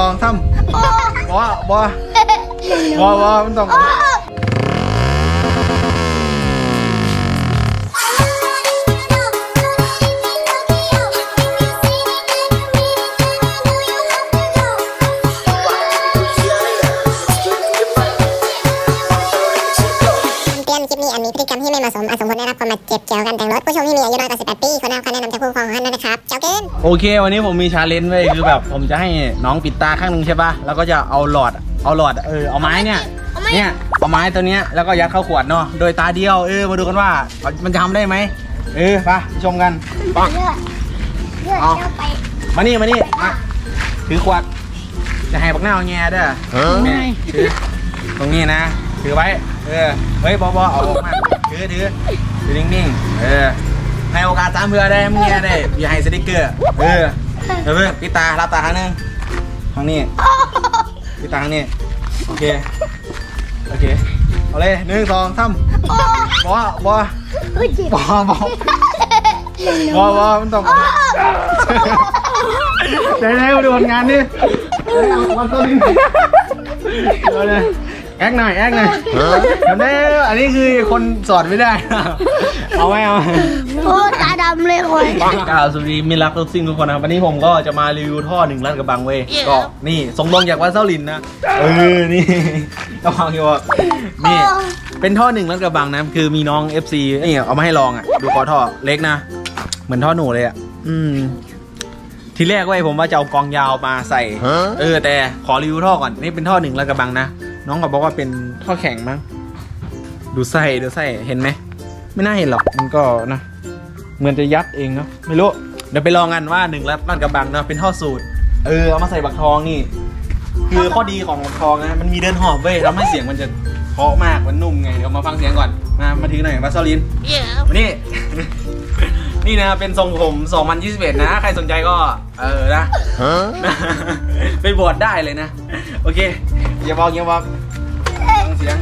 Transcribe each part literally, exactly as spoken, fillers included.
องสามบอบอบอบอมันต้องคลิปนี้อาจมีพฤติกรรมที่ไม่เหมาะสมอาจส่งผลได้รับความบาดเจ็บเกี่ยวกับการแต่งรถผู้ชมที่มีอายุน้อยกว่าสิบแปดปีควรได้รับคำแนะนำจากผู้ปกครองของท่านนะครับเจ้าเกินโอเควันนี้ผมมีชาเลนจ์ไว้คือแบบผมจะให้น้องปิดตาข้างนึงใช่ป่ะแล้วก็จะเอาหลอดเอาหลอดเออเอาไม้เนี่ยเนี่ยเอาไม้ตัวเนี้ยแล้วก็ยัดเข้าขวดเนาะโดยตาเดียวเออมาดูกันว่ามันจะทำได้ไหมเออไปชมกันปังเอามานี่มานี่มาถือขวดจะให้บักหน้าเอาแง่ด้วยนี่ถือตรงนี้นะถือไว้เออเฮ้ยบอบอเอาออกมาถือถือถือนิ่งๆเออให้โอกาสตามเพื่อได้มึงแง่ได้อย่าให้สติ๊กเกอร์เออเดี๋ยวเพื่อนปิดตาลับตาครั้งนึงครั้งนี้ปิดตาครั้งนี้โอเคโอเคเอาเลยหนึ่งสองสามบอบอบอบอบอบอมันต้องได้แล้วดูงานดิวันต้นนี้เอาเลยแอคหน่อยแอคหน่อยทำได้อันนี้คือคนสอนไม่ได้เอาไหมเอาโอ้ตาดำเลยคนกล่าวสวัสดีมิรักทุกสิ่งทุกคนนะวันนี้ผมก็จะมารีวิวท่อหนึ่งล้านกระบังเว้ยก็นี่ส่งลงจากวัดเส้าลินนะเออนี่ต้องฟังอยู่ว่านี่เป็นท่อหนึ่งล้านกระบังนะคือมีน้อง เอฟ ซี นี่เอามาให้ลองอ่ะดูคอท่อเล็กนะเหมือนท่อหนูเลยอ่ะอืมทีแรกเว้ยผมว่าจะเอากองยาวมาใส่เออแต่ขอรีวิวท่อก่อนนี่เป็นท่อหนึ่งล้านกระบังนะน้องก็บอกว่าเป็นท่อแข็งมั้งดูไส้ดูไส้เห็นไหมไม่น่าเห็นหรอกมันก็นะเหมือนจะยัดเองเนาะไม่รู้เดี๋ยวไปลองกันว่าหนึ่งล้านกระบังเนาะเป็นท่อสูตรเออเอามาใส่บักทองนี่คือข้อดีของบักทองนะมันมีเดินหอบเว้ยทำให้เสียงมันจะเพราะมากมันนุ่มไงเดี๋ยวมาฟังเสียงก่อนมามาถือหน่อยวัสลินนี่นี่นะเป็นทรงผมสองพันยี่สิบเอ็ดนะใครสนใจก็เออนะไปบวชได้เลยนะโอเคอย่าบอกอย่าบอกฟังเสียง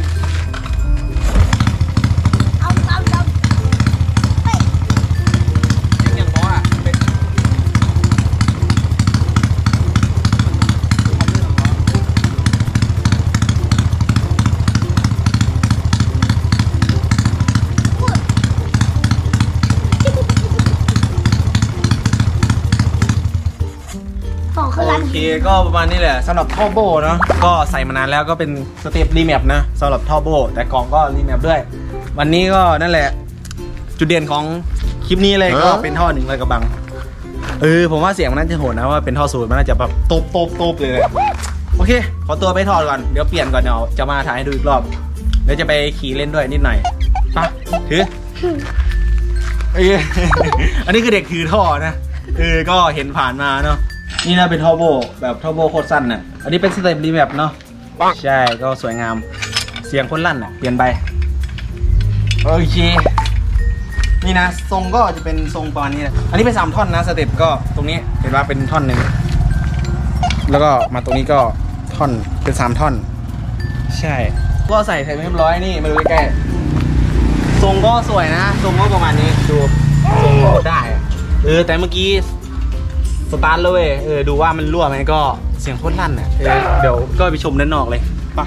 เอาเอาเอาเสียงอย่างเพราะอ่ะโอเคก็ประมาณนี้แหละสำหรับท่อโบเนาะก็ใส่มานานแล้วก็เป็นสเต็ปรีแมปนะสำหรับท่อโบแต่กล่องก็รีแมปด้วยวันนี้ก็นั่นแหละจุดเด่นของคลิปนี้เลยก็เป็นท่อหนึ่งเลยกระบังเออผมว่าเสียงมันน่าจะโหดนะว่าเป็นท่อสูตรมันน่าจะแบบตบตบตบเลยโอเคขอตัวไปถอดก่อนเดี๋ยวเปลี่ยนก่อนเดี๋ยวจะมาถ่ายให้ดูอีกรอบเดี๋ยวจะไปขี่เล่นด้วยนิดหน่อยปะถืออันนี้คือเด็กถือท่อนะเออก็เห็นผ่านมาเนาะนี่นะเป็นท่อโบแบบท่อโบโคตรสั้นน่ะอันนี้เป็นสเต็ปรีแมปเนาะใช่ก็สวยงามเสียงคนลั่นอ่ะเปลี่ยนไปโอเคนี่นะทรงก็จะเป็นทรงประมาณนี้นะอันนี้เป็นสามท่อนนะสเต็ปก็ตรงนี้เห็นว่าเป็นท่อนหนึ่งแล้วก็มาตรงนี้ก็ท่อนเป็นสามท่อนใช่ก็ใส่เสร็จเรียบร้อยนี่มาดูใกล้ๆทรงก็สวยนะทรงก็ประมาณนี้ดูทรงก็ได้เออแต่เมื่อกี้สตาร์ทเลยเออดูว่ามันรั่วไหมก็เสียงโคตรลั่นอ่ะเดี๋ยวก็ไปชมด้านนอกเลยป่ะ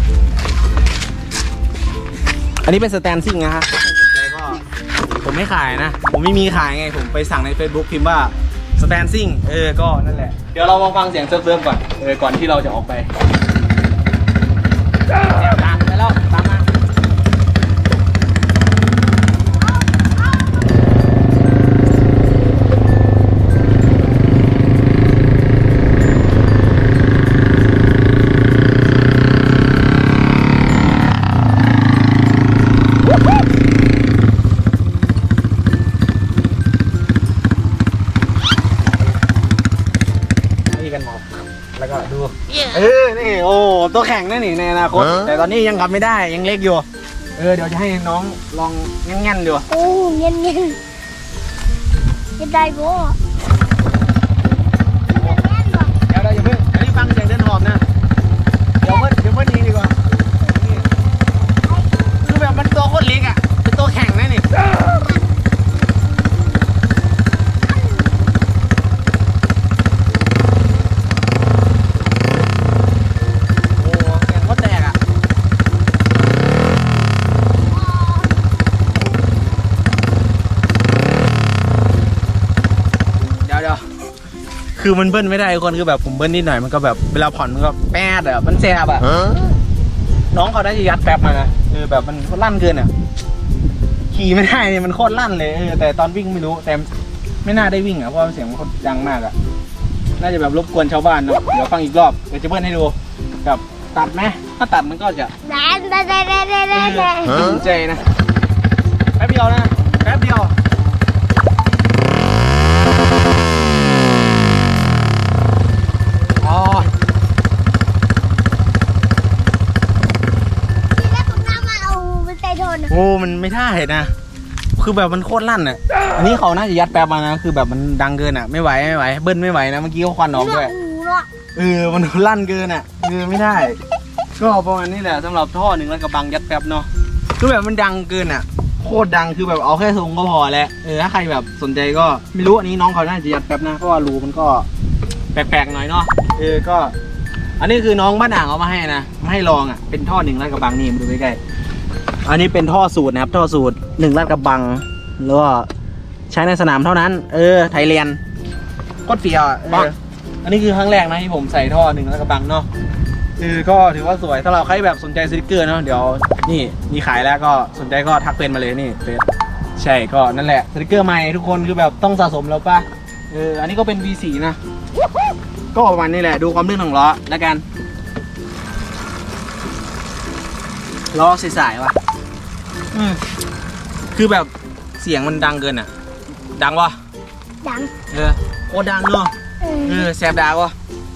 อันนี้เป็นสแตนซิ่งนะฮะสนใจก็ผมไม่ขายนะผมไม่มีขายไงผมไปสั่งใน Facebook พิมพ์ว่าสแตนซิ่งเออก็นั่นแหละเดี๋ยวเรามาฟังเสียงเซิร์ฟๆก่อนเออก่อนที่เราจะออกไปเดี๋ยวตามไปแล้วตามมาแล้วก็ดูเออนี่โอ้ตัวแข็งนั่นนี่ในอนาคตแต่ตอนนี้ยังขับไม่ได้ยังเล็กอยู่เออเดี๋ยวจะให้น้องลองแง่นๆดูโอ้เงี้ยเงี้ยจะได้บ่เดี๋ยวเราอย่าเพิ่งอันนี้ฟังเสียงเดินหอบนะเดี๋ยวเพิ่นเดี๋ยวเพิ่นยิงดีกว่าคือแบบมันตัวโคตรเล็กอ่ะเป็นตัวแข็งนั่นนี่ เคือมันเบิ้ลไม่ได้คนคือแบบผมเบิ้ลนิดหน่อยมันก็แบบเวลาผ่อนมันก็แป๊ดอะมันแสบอะน้องเขาได้จะยัดแป๊บมานะคือแบบมันลั่นเกินอะขี่ไม่ได้มันโคตรลั่นเลยเออแต่ตอนวิ่งไม่รู้แต่ไม่น่าได้วิ่งอะเพราะเสียงมันดังมากอะน่าจะแบบรบกวนชาวบ้านเนาะเดี๋ยวฟังอีกรอบเดี๋ยวจะเบิ้ลให้ดูกับตัดไหมถ้าตัดมันก็จะแดนแดนแดนแดนแดนแดนสนใจนะแป๊บเดียวนะแป๊บเดียวอ๋อที่แรกผมนั่งมาเอามันใจโดนโอ้มันไม่ได้นะคือแบบมันโคตรลั่นอ่ะอันนี้เขาน่าจะยัดแป๊บมานะคือแบบมันดังเกินอ่ะไม่ไหวไม่ไหวเบิ้ลไม่ไหวนะเมื่อกี้เขาควันออกด้วยเออมันลั่นเกินอ่ะคือไม่ได้ก็ประมาณนี้แหละสำหรับท่อหนึ่งแล้วกระบังยัดแป๊บเนาะคือแบบมันดังเกินอ่ะโคตรดังคือแบบเอาแค่ทรงก็พอแล้วเออถ้าใครแบบสนใจก็ไม่รู้อันนี้น้องเขาน่าจะยัดแป๊บนะเพราะว่ารูมันก็แปลกๆหน่อยเนาะเออก็อันนี้คือน้องบ้านอ่างเอามาให้นะมาให้ลองอ่ะเป็นท่อหนึ่งลาดกระบังนี่มาดูใกล้ๆอันนี้เป็นท่อสูตรนะครับท่อสูตรหนึ่งลาดกระบังแล้วก็ใช้ในสนามเท่านั้นเออไทยแลนด์โคตรเฟี้ยวเอออันนี้คือครั้งแรกนะที่ผมใส่ท่อหนึ่งลาดกระบังเนาะคือก็ถือว่าสวยถ้าเราใครแบบสนใจสติ๊กเกอร์เนาะเดี๋ยวนี่มีขายแล้วก็สนใจก็ทักเป็นมาเลยนี่เฟซใช่ก็นั่นแหละสติ๊กเกอร์ใหม่ทุกคนคือแบบต้องสะสมแล้วป่ะเอออันนี้ก็เป็น วี โฟร์ นะก็ประมาณนี้แหละดูความลื่นของล้อแล้วกันล้อใสๆว่ะอืมคือแบบเสียงมันดังเกินอ่ะดังวะดังเออโคตรดังเนาะเออแสบดาวะ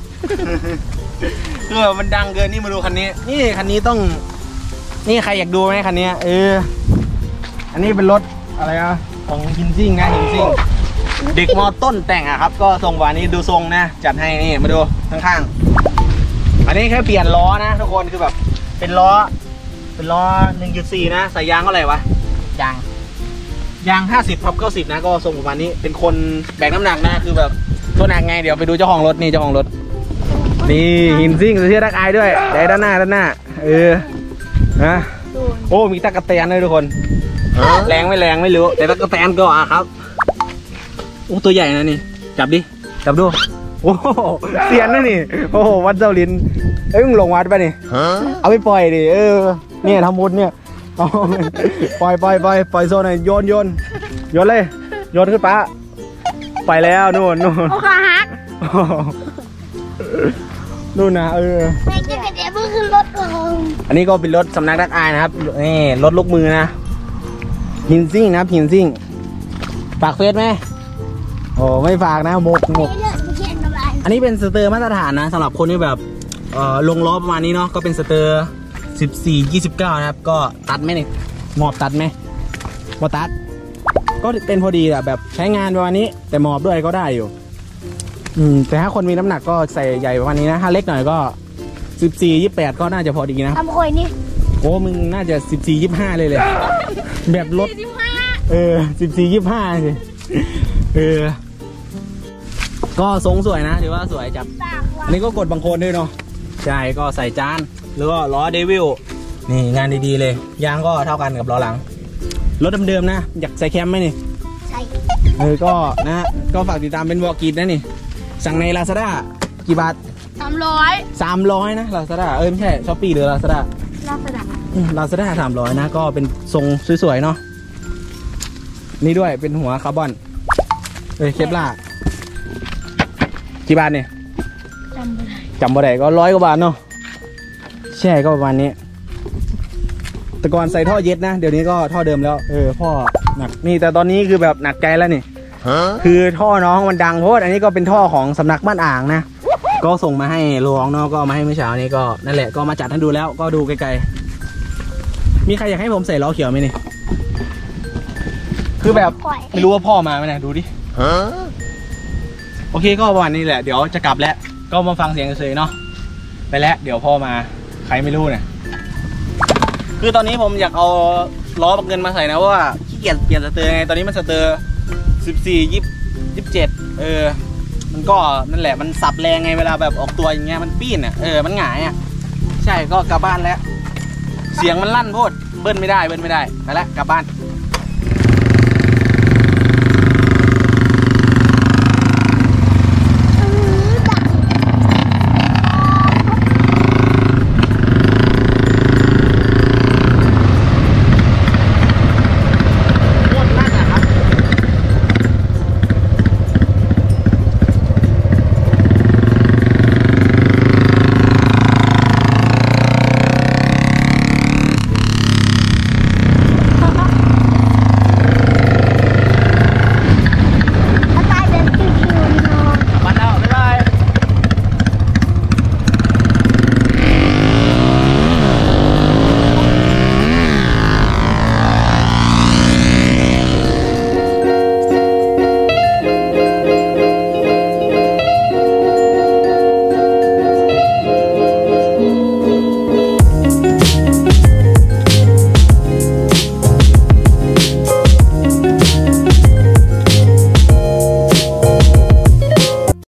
เออมันดังเกินนี่มาดูคันนี้นี่คันนี้ต้องนี่ใครอยากดูไหมคันนี้เอออันนี้เป็นรถอะไรอะของฮินซิ่งนะฮินซิ่งเด็กมอต้นแต่งอะครับก็ทรงวานี้ดูทรงนะจัดให้นี่มาดูข้างๆอันนี้แค่เปลี่ยนล้อนะทุกคนคือแบบเป็นล้อเป็นล้อ หนึ่งจุดสี่ นะใส่ยางเท่าไหร่วะยางยางห้าสิบทับเก้าสิบนะก็ทรงประมาณนี้เป็นคนแบกน้ำหนักนะคือแบบตัวหนักไงเดี๋ยวไปดูเจ้าของรถนี่เจ้าของรถนี่หินซิ่งเสื้อดักอายด้วยได้ด้านหน้าด้านหน้าเออนะโอ้มีตะกะแตนเลยทุกคนแรงไม่แรงไม่รู้แต่ตะกะแตนก็อ่ะครับโอ้ตัวใหญ่นะนี่จับดิจับดูโอ้เสียนนะนี่โอ้โหวัดเจ้าลินเอ้ยมึงลงวัดไปนี่เอาไปปล่อยดิเออเนี่ยทำบุญเนี่ยปล่อยปล่อยปล่อยปล่อยโซนหน่อยโยนโยนโยนเลยโยนขึ้นป้าไปแล้วนู่นนู่นโอ้ขาหักนู่นนะเออไม่จะเดี๋ยวมึงขึ้นรถก่อนอันนี้ก็เป็นรถสำนักดักอายนะครับนี่รถลูกมือนะหินซิ่งนะหินซิ่งฝากเฟซไหมโอ้ไม่ฝากนะหมกหมกอันนี้เป็นสเตอร์มาตรฐานนะสำหรับคนที่แบบเอ่อลงล้อประมาณนี้เนาะก็เป็นสเตอร์สิบสี่ ยี่สิบเก้านะครับก็ตัดไหมนี่หมอบตัดไหมหมอบตัดก็เป็นพอดีอะแบบใช้งานประมาณนี้แต่หมอบด้วยก็ได้อยู่อืมแต่ถ้าคนมีน้ำหนักก็ใส่ใหญ่ประมาณนี้นะถ้าเล็กหน่อยก็สิบสี่ ยี่สิบแปดก็น่าจะพอดีนะทำคอยนี่โอ้มึงน่าจะสิบสี่ ยี่สิบห้าเลยเลยแบบรถเออสิบสี่ ยี่สิบห้าสิเออก็ทรงสวยนะถือว่าสวยจับอันนี้ก็กดบางโคนด้วยเนาะใช่ก็ใส่จานแล้วก็ล้อเดวิลนี่งานดีๆเลยยางก็เท่ากันกับล้อหลังรถเดิมๆนะอยากใส่แคมไหมนี่ใช่เออก็นะก็ฝากติดตามเป็นวอลกีดนะนี่สั่งใน Lazada กี่บาทสามร้อยสามร้อยนะ Lazada เออไม่ใช่ช้อปปี้หรือ Lazada Lazada Lazada สามร้อยนะก็เป็นทรงสวยๆเนาะนี่ด้วยเป็นหัวคาร์บอนเอ้ยเคปล่ากี่บาทเนี่ยจำไม่ได้จำไม่ได้ก็ร้อยกว่าบาทเนาะใช่ก็ประมาณนี้แต่ก่อนใส่ท่อเย็ดนะเดี๋ยวนี้ก็ท่อเดิมแล้วเออพ่อหนักนี่แต่ตอนนี้คือแบบหนักใจแล้วนี่คือท่อน้องมันดังเพราะอันนี้ก็เป็นท่อของสำนักบ้านอ่างนะก็ส่งมาให้ลองเนาะก็มาให้เมื่อเช้านี้ก็นั่นแหละก็มาจัดให้ดูแล้วก็ดูไกลๆมีใครอยากให้ผมใส่ล้อเขียวไหมนี่คือแบบไม่รู้ว่าพ่อมาไหมนะดูดิโอเคก็ประมาณนี้แหละเดี๋ยวจะกลับแล้วก็มาฟังเสียงเฉยๆเนาะไปแล้วเดี๋ยวพ่อมาใครไม่รู้เนี่ยคือตอนนี้ผมอยากเอาล้อบักเงินมาใส่นะว่าขี้เกียจเปลี่ยนสเตอร์ไงตอนนี้มันสเตอร์สิบสี่ ยี่สิบเจ็ดเออมันก็นั่นแหละมันสับแรงไงเวลาแบบออกตัวอย่างเงี้ยมันปีนอ่ะเออมันหงายอ่ะใช่ก็กลับบ้านแล้วเสียงมันลั่นโพดเบิ้ลไม่ได้เบิ้ลไม่ได้ไปแล้วกลับบ้าน